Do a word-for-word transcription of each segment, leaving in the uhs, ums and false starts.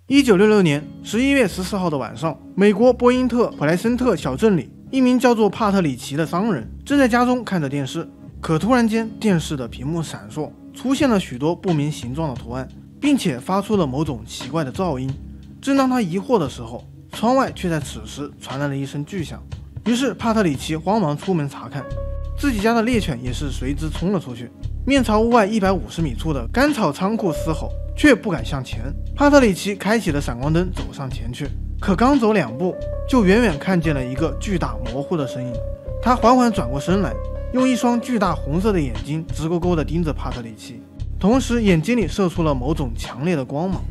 一九六六年十一月十四号的晚上，美国波因特普莱森特小镇里，一名叫做帕特里奇的商人正在家中看着电视，可突然间电视的屏幕闪烁，出现了许多不明形状的图案，并且发出了某种奇怪的噪音。正当他疑惑的时候，窗外却在此时传来了一声巨响。于是帕特里奇慌忙出门查看，自己家的猎犬也是随之冲了出去，面朝屋外一百五十米处的干草仓库嘶吼，却不敢向前。帕特里奇开启了闪光灯，走上前去，可刚走两步，就远远看见了一个巨大模糊的身影。他缓缓转过身来，用一双巨大红色的眼睛直勾勾地盯着帕特里奇，同时眼睛里射出了某种强烈的光芒。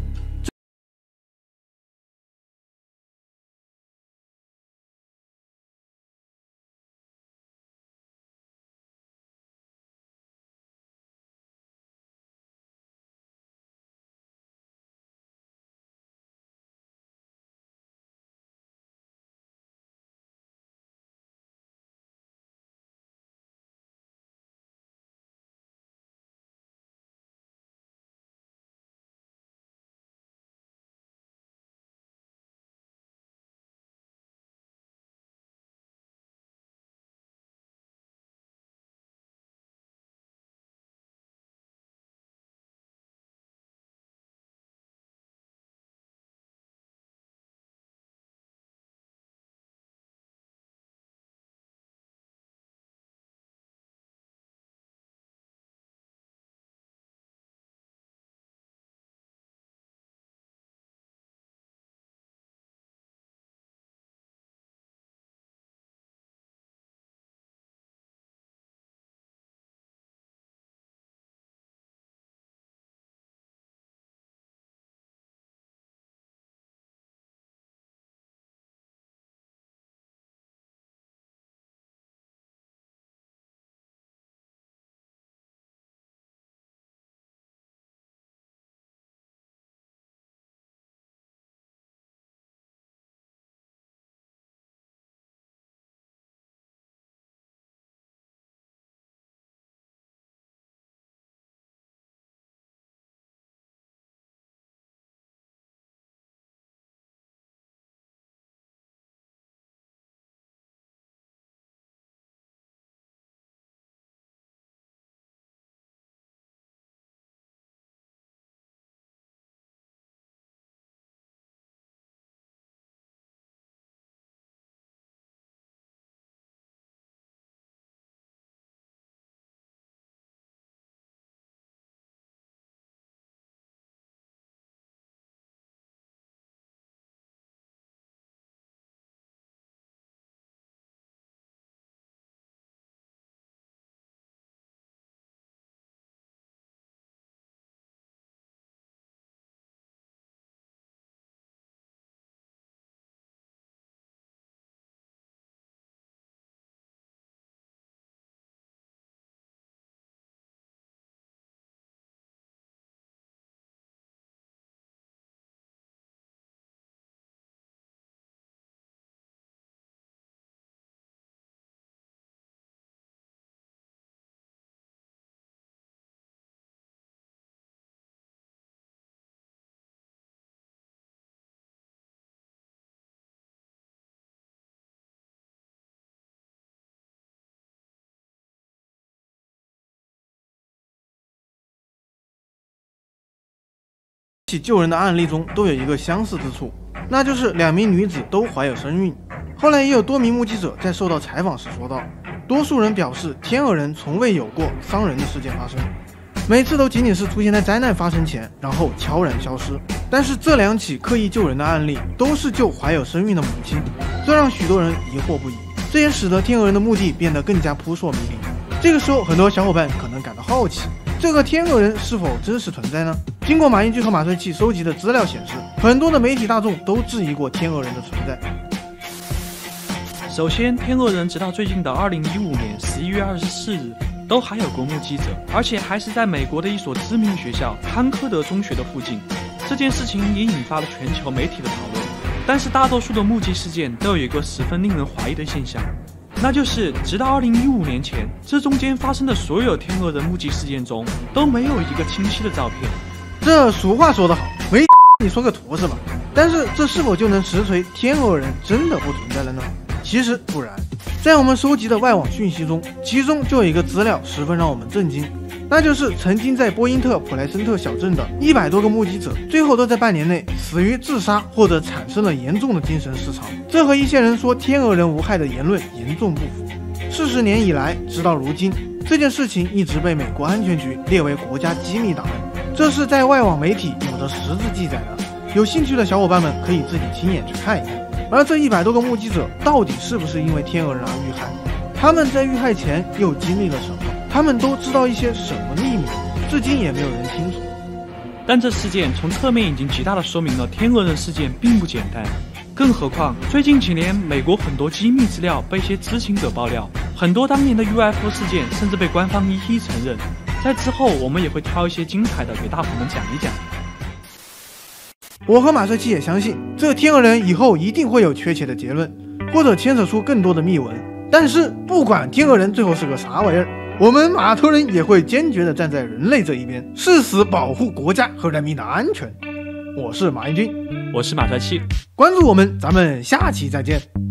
起救人的案例中都有一个相似之处，那就是两名女子都怀有身孕。后来也有多名目击者在受到采访时说道，多数人表示天鹅人从未有过伤人的事件发生，每次都仅仅是出现在灾难发生前，然后悄然消失。但是这两起刻意救人的案例都是救怀有身孕的母亲，这让许多人疑惑不已，这也使得天鹅人的目的变得更加扑朔迷离。这个时候，很多小伙伴可能感到好奇，这个天鹅人是否真实存在呢？经过马英九和马帅气收集的资料显示，很多的媒体大众都质疑过天鹅人的存在。 首先，天鹅人直到最近的二零一五年十一月二十四日都还有过目击者，而且还是在美国的一所知名学校康科德中学的附近。这件事情也引发了全球媒体的讨论。但是大多数的目击事件都有一个十分令人怀疑的现象，那就是直到二零一五年前，这中间发生的所有天鹅人目击事件中都没有一个清晰的照片。 这俗话说得好，没你说个图是吧？但是这是否就能实锤天鹅人真的不存在了呢？其实不然，在我们收集的外网讯息中，其中就有一个资料十分让我们震惊，那就是曾经在波因特普莱森特小镇的一百多个目击者，最后都在半年内死于自杀或者产生了严重的精神失常，这和一些人说天鹅人无害的言论严重不符。四十年以来，直到如今，这件事情一直被美国安全局列为国家机密档案，这是在外网媒体有着实质记载的，有兴趣的小伙伴们可以自己亲眼去看一看。而这一百多个目击者到底是不是因为天鹅人而遇害？他们在遇害前又经历了什么？他们都知道一些什么秘密？至今也没有人清楚。 但这事件从侧面已经极大地说明了天鹅人事件并不简单。更何况，最近几年，美国很多机密资料被一些知情者爆料，很多当年的 U F O 事件甚至被官方一一承认。在之后，我们也会挑一些精彩的给大伙们讲一讲。 我和马赛奇也相信，这天鹅人以后一定会有确切的结论，或者牵扯出更多的秘闻。但是，不管天鹅人最后是个啥玩意儿，我们码头人也会坚决地站在人类这一边，誓死保护国家和人民的安全。我是马英军， 我是马赛奇， 关注我们，咱们下期再见。